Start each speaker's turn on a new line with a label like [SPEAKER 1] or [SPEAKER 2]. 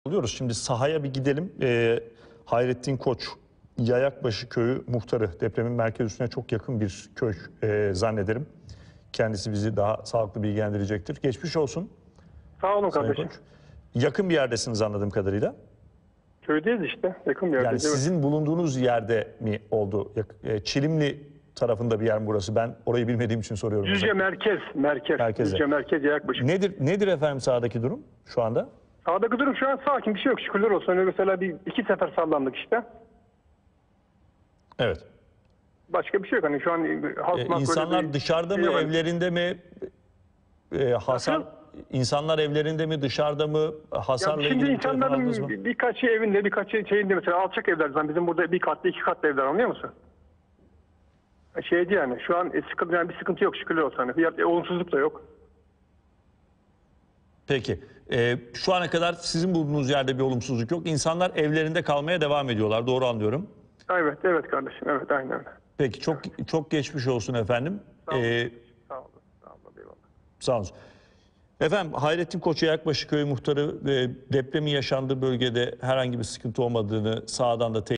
[SPEAKER 1] Oluyoruz. Şimdi sahaya bir gidelim. Hayrettin Koç, Yayakbaşı Köyü muhtarı, depremin merkez üstüne çok yakın bir köy zannederim. Kendisi bizi daha sağlıklı bilgilendirecektir. Geçmiş olsun.
[SPEAKER 2] Sağ olun
[SPEAKER 1] Sayın
[SPEAKER 2] kardeşim.
[SPEAKER 1] Koç. Yakın bir yerdesiniz anladığım kadarıyla.
[SPEAKER 2] Köydeyiz işte. Yakın bir
[SPEAKER 1] Yani
[SPEAKER 2] yerdeyiz.
[SPEAKER 1] sizin bulunduğunuz yerde mi oldu? Çilimli tarafında bir yer mi burası? Ben orayı bilmediğim için soruyorum.
[SPEAKER 2] Düzce merkez.
[SPEAKER 1] Merkeze.
[SPEAKER 2] Düzce merkez Yayakbaşı.
[SPEAKER 1] Nedir efendim sahadaki durum şu anda?
[SPEAKER 2] Sağdaki durum şu an sakin, bir şey yok, şükürler olsun. Öyle mesela iki sefer sallandık işte.
[SPEAKER 1] Evet.
[SPEAKER 2] Başka bir şey yok. Hani şu an halk
[SPEAKER 1] İnsanlar dışarıda mı, evlerinde mi? Hasar
[SPEAKER 2] Nasıl?
[SPEAKER 1] insanlar evlerinde mi, dışarıda mı? Hasarla
[SPEAKER 2] Şimdi
[SPEAKER 1] ilgili bir telefon aldınız mı?
[SPEAKER 2] insanların birkaçı evinde, birkaçı şeyinde, mesela alçak evler zaten. Bizim burada bir katlı, iki katlı evler, anlıyor musun? Şeydi yani, şu an sıkıntı, yani bir sıkıntı yok, şükürler olsun. Hani bir olumsuzluk da yok.
[SPEAKER 1] Peki. Şu ana kadar sizin bulunduğunuz yerde bir olumsuzluk yok. İnsanlar evlerinde kalmaya devam ediyorlar. Doğru anlıyorum.
[SPEAKER 2] Evet, evet kardeşim. Evet, aynen öyle.
[SPEAKER 1] Peki. Çok geçmiş olsun efendim.
[SPEAKER 2] Sağ olun. Sağ olun. Sağ olun. Eyvallah.
[SPEAKER 1] Sağ olun. Efendim Hayrettin Koç, Yayakbaşı Köyü muhtarı, depremin yaşandığı bölgede herhangi bir sıkıntı olmadığını, sahadan da